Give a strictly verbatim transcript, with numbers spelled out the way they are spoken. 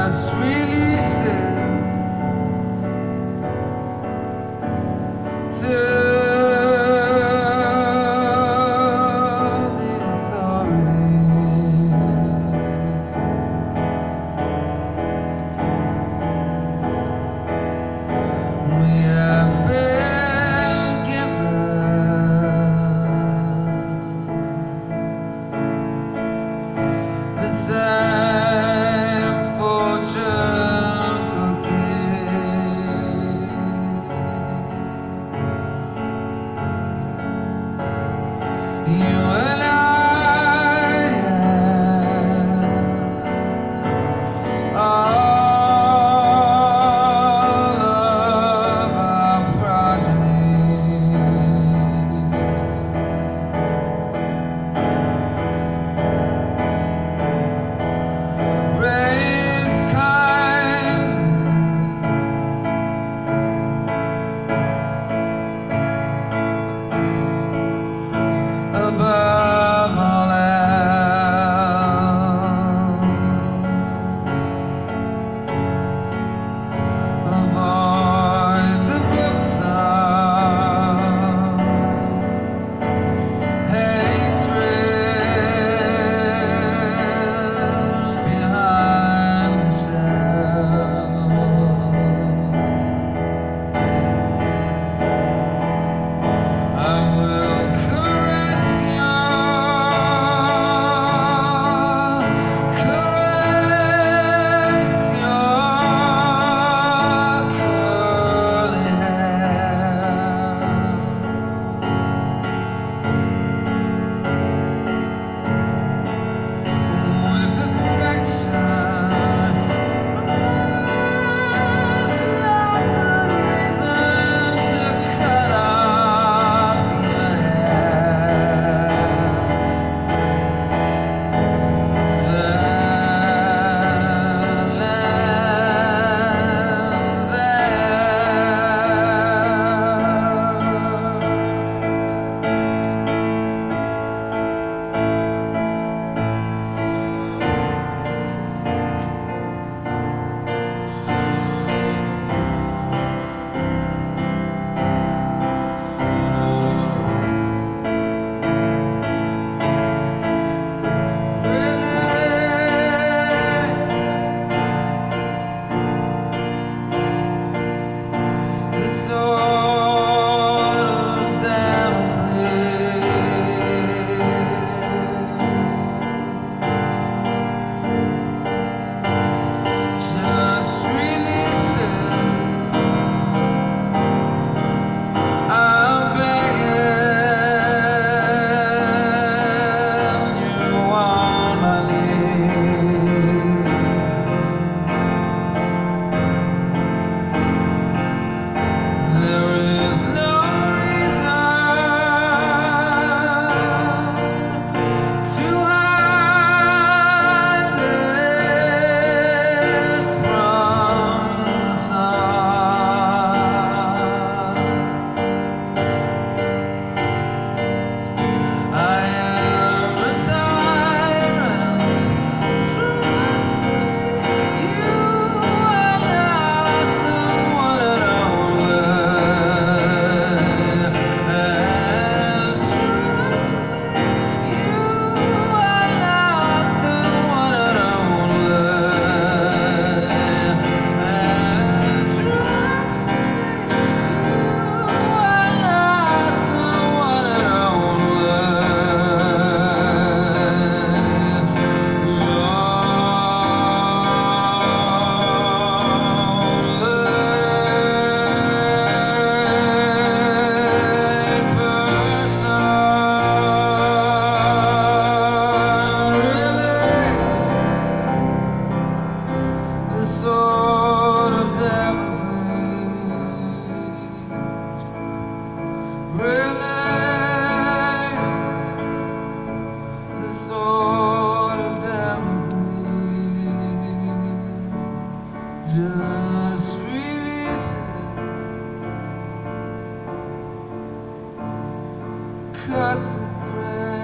just release it to the authority. We have been given the same fortune cookie. You and I have all of our progeny. Raise kindness above all else. Avoid the books of hatred behind the shelf. I will caress your, caress your curly hair with affection, like a reason to cut off your hair. The land the sword of Damocles. Just release it. I'm begging you on my knees. There is no reason to hide it from the sun. I am a tyrant, trust me, you are not the one and only. And trust me, you are not the one and only. And trust me, you are not the one and the sword of Damocles. Release the sword of Damocles. Just release it. Cut the thread.